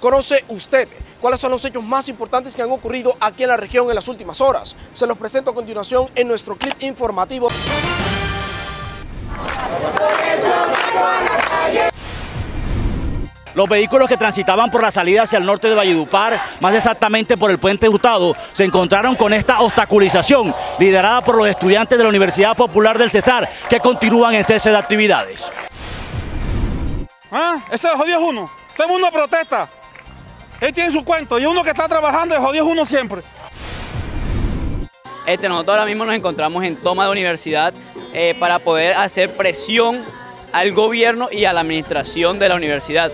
¿Conoce usted cuáles son los hechos más importantes que han ocurrido aquí en la región en las últimas horas? Se los presento a continuación en nuestro clip informativo. Los vehículos que transitaban por la salida hacia el norte de Valledupar, más exactamente por el puente Hurtado, se encontraron con esta obstaculización liderada por los estudiantes de la Universidad Popular del Cesar, que continúan en cese de actividades. Ese de jodido es uno. Todo el mundo protesta. Él tiene su cuento y uno que está trabajando de jodido es uno siempre. Nosotros ahora mismo nos encontramos en toma de universidad para poder hacer presión al gobierno y a la administración de la universidad.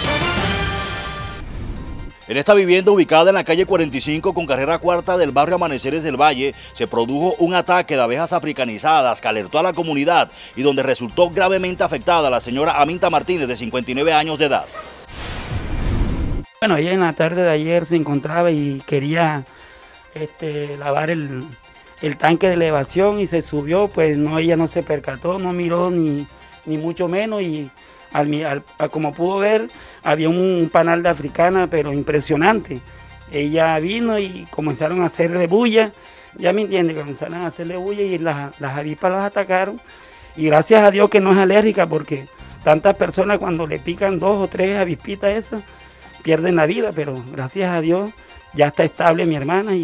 En esta vivienda ubicada en la calle 45 con carrera cuarta del barrio Amaneceres del Valle, se produjo un ataque de abejas africanizadas que alertó a la comunidad y donde resultó gravemente afectada la señora Aminta Martínez, de 59 años de edad. Bueno, ella en la tarde de ayer se encontraba y quería lavar el tanque de elevación y se subió, pues no, ella no se percató, no miró ni mucho menos, y como pudo ver, había un panal de africana, pero impresionante. Ella vino y comenzaron a hacerle bulla, ya me entiende, comenzaron a hacerle bulla y las avispas las atacaron. Y gracias a Dios que no es alérgica, porque tantas personas cuando le pican 2 o 3 avispitas esas, pierden la vida, pero gracias a Dios ya está estable mi hermana.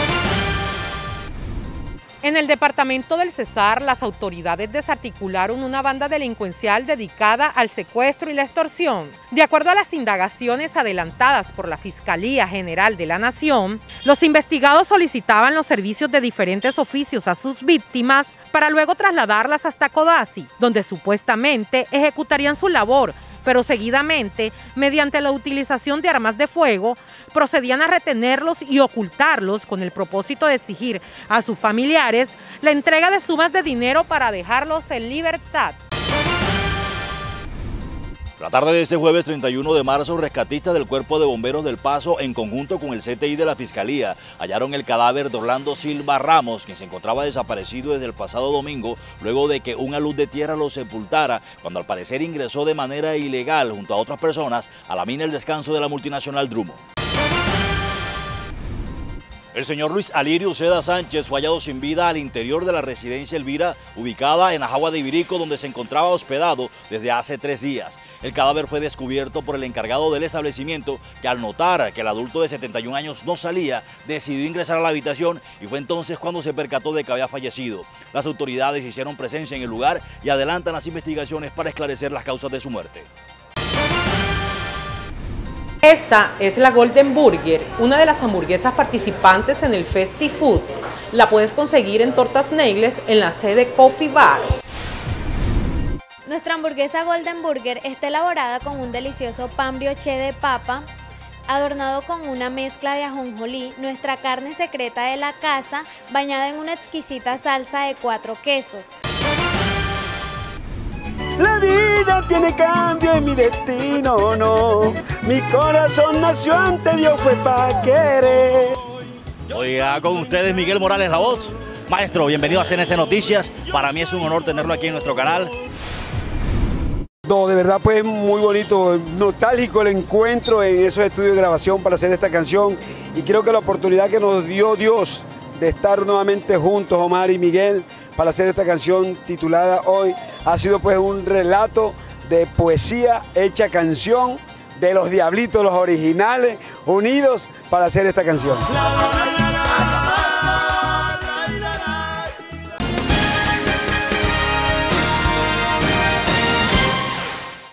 En el departamento del Cesar, las autoridades desarticularon una banda delincuencial dedicada al secuestro y la extorsión. De acuerdo a las indagaciones adelantadas por la Fiscalía General de la Nación, los investigados solicitaban los servicios de diferentes oficios a sus víctimas para luego trasladarlas hasta Codazzi, donde supuestamente ejecutarían su labor, pero seguidamente, mediante la utilización de armas de fuego, procedían a retenerlos y ocultarlos con el propósito de exigir a sus familiares la entrega de sumas de dinero para dejarlos en libertad. La tarde de este jueves 31 de marzo, rescatistas del Cuerpo de Bomberos del Paso, en conjunto con el CTI de la Fiscalía, hallaron el cadáver de Orlando Silva Ramos, quien se encontraba desaparecido desde el pasado domingo, luego de que una luz de tierra lo sepultara, cuando al parecer ingresó de manera ilegal, junto a otras personas, a la mina El Descanso de la multinacional Drummond. El señor Luis Alirio Uceda Sánchez fue hallado sin vida al interior de la residencia Elvira, ubicada en Ajagua de Ibirico, donde se encontraba hospedado desde hace 3 días. El cadáver fue descubierto por el encargado del establecimiento, que al notar que el adulto de 71 años no salía, decidió ingresar a la habitación, y fue entonces cuando se percató de que había fallecido. Las autoridades hicieron presencia en el lugar y adelantan las investigaciones para esclarecer las causas de su muerte. Esta es la Golden Burger, una de las hamburguesas participantes en el Festi Food. La puedes conseguir en Tortas Negles en la sede Coffee Bar. Nuestra hamburguesa Golden Burger está elaborada con un delicioso pan brioché de papa, adornado con una mezcla de ajonjolí, nuestra carne secreta de la casa, bañada en una exquisita salsa de 4 quesos. La vida tiene cambio en mi destino, no. Mi corazón nació ante Dios, fue para querer. Oiga, con ustedes Miguel Morales, la voz. Maestro, bienvenido a CNC Noticias. Para mí es un honor tenerlo aquí en nuestro canal. No, de verdad pues muy bonito, nostálgico el encuentro en esos estudios de grabación para hacer esta canción. Y creo que la oportunidad que nos dio Dios de estar nuevamente juntos, Omar y Miguel, para hacer esta canción titulada hoy, ha sido pues un relato de poesía hecha canción de los Diablitos, los originales, unidos para hacer esta canción.